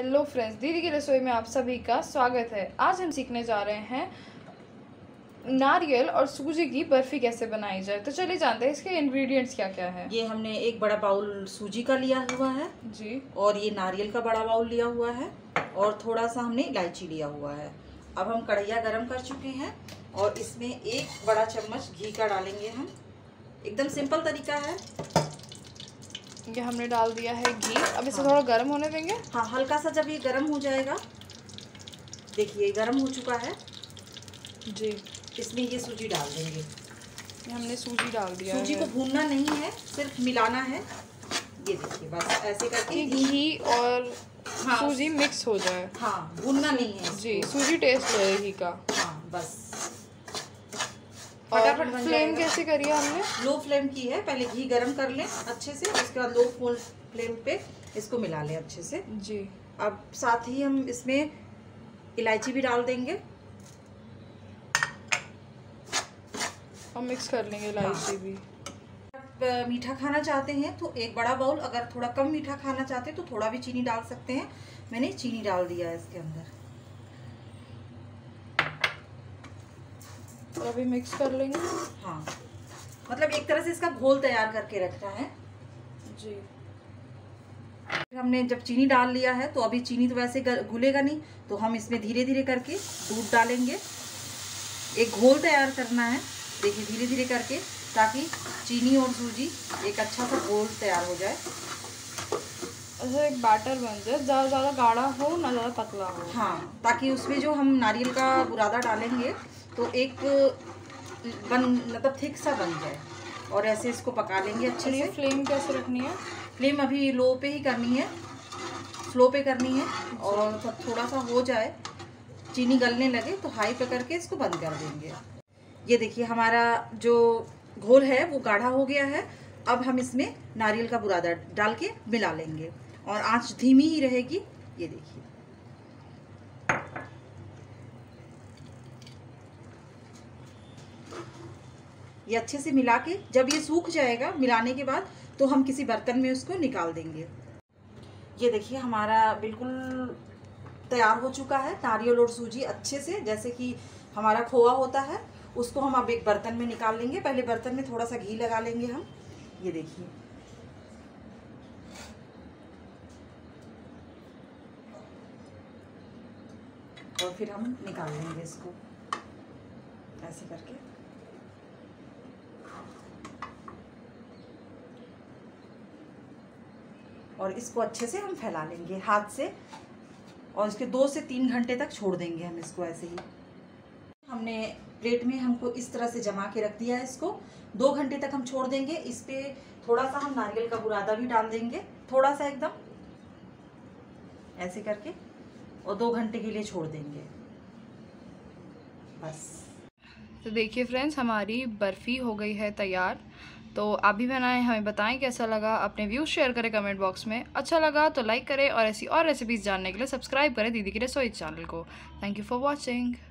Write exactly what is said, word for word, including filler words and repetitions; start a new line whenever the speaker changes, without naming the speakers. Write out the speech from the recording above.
Hello friends, दीदी की रसोई में आप सभी का स्वागत है। आज हम सीखने जा रहे हैं नारियल और सूजी की बर्फ़ी कैसे बनाई जाए। तो चलिए जानते हैं इसके इंग्रेडिएंट्स क्या क्या है।
ये हमने एक बड़ा बाउल सूजी का लिया हुआ है
जी,
और ये नारियल का बड़ा बाउल लिया हुआ है और थोड़ा सा हमने इलायची लिया हुआ है। अब हम कढ़ैया गरम कर चुके हैं और इसमें एक बड़ा चम्मच घी का डालेंगे हम। एकदम सिंपल तरीका है।
ये हमने डाल दिया है घी। अब इसे
हाँ।
थोड़ा गर्म होने देंगे।
हाँ, हल्का सा जब ये गर्म हो जाएगा, देखिए गर्म हो चुका है
जी,
इसमें ये सूजी डाल देंगे।
ये हमने सूजी डाल दिया
सूजी
है।
को भूनना नहीं है, सिर्फ मिलाना है। ये देखिए बस ऐसे करके
घी और
हाँ,
सूजी मिक्स हो जाए।
हाँ, भूनना नहीं है इसको।
जी, सूजी टेस्ट ले घी का।
हाँ बस
और
फटाफट बन
फ्लेम
जाएगा।
कैसे करिए हमने?
लो फ्लेम की है। पहले घी गरम कर लें अच्छे से, उसके बाद लो फुल फ्लेम पे इसको मिला लें अच्छे से।
जी,
अब साथ ही हम इसमें इलायची भी डाल देंगे
और मिक्स कर लेंगे इलायची भी।
आप मीठा खाना चाहते हैं तो एक बड़ा बाउल, अगर थोड़ा कम मीठा खाना चाहते हैं तो थोड़ा भी चीनी डाल सकते हैं। मैंने चीनी डाल दिया है इसके अंदर।
और अभी मिक्स कर लेंगे।
हाँ, मतलब एक तरह से इसका घोल तैयार करके रखना है।
जी,
हमने जब चीनी डाल लिया है तो अभी चीनी तो वैसे घुलेगा नहीं, तो हम इसमें धीरे धीरे करके दूध डालेंगे। एक घोल तैयार करना है, देखिए धीरे धीरे करके, ताकि चीनी और सूजी एक अच्छा सा घोल तैयार हो जाए।
अच्छा, एक बैटर बन जाए, ज़्यादा ज़्यादा गाढ़ा हो ना ज़्यादा पतला हो।
हाँ, ताकि उसमें जो हम नारियल का बुरादा डालेंगे तो एक बन मतलब थिक सा बन जाए। और ऐसे इसको पका लेंगे अच्छे से।
फ्लेम कैसे रखनी है?
फ्लेम अभी लो पे ही करनी है, स्लो पे करनी है। और जब थोड़ा सा हो जाए, चीनी गलने लगे, तो हाई पे करके इसको बंद कर देंगे। ये देखिए हमारा जो घोल है वो गाढ़ा हो गया है। अब हम इसमें नारियल का बुरादा डाल के मिला लेंगे और आंच धीमी ही रहेगी। ये देखिए ये अच्छे से मिला के जब ये सूख जाएगा मिलाने के बाद, तो हम किसी बर्तन में उसको निकाल देंगे। ये देखिए हमारा बिल्कुल तैयार हो चुका है। नारियल और सूजी अच्छे से, जैसे कि हमारा खोआ होता है, उसको हम अब एक बर्तन में निकाल लेंगे। पहले बर्तन में थोड़ा सा घी लगा लेंगे हम। ये देखिए और फिर हम निकाल लेंगे इसको ऐसे करके। और इसको अच्छे से हम फैला लेंगे हाथ से और इसके दो से तीन घंटे तक छोड़ देंगे हम इसको ऐसे ही। हमने प्लेट में हमको इस तरह से जमा के रख दिया है। इसको दो घंटे तक हम छोड़ देंगे। इस पे थोड़ा सा हम नारियल का बुरादा भी डाल देंगे, थोड़ा सा एकदम ऐसे करके, और दो घंटे के लिए छोड़ देंगे बस।
तो देखिए फ्रेंड्स, हमारी बर्फ़ी हो गई है तैयार। तो आप भी बनाएं, हमें बताएं कैसा लगा। अपने व्यूज़ शेयर करें कमेंट बॉक्स में। अच्छा लगा तो लाइक करें और ऐसी और रेसिपीज़ जानने के लिए सब्सक्राइब करें दीदी की रसोई चैनल को। Thank you for watching.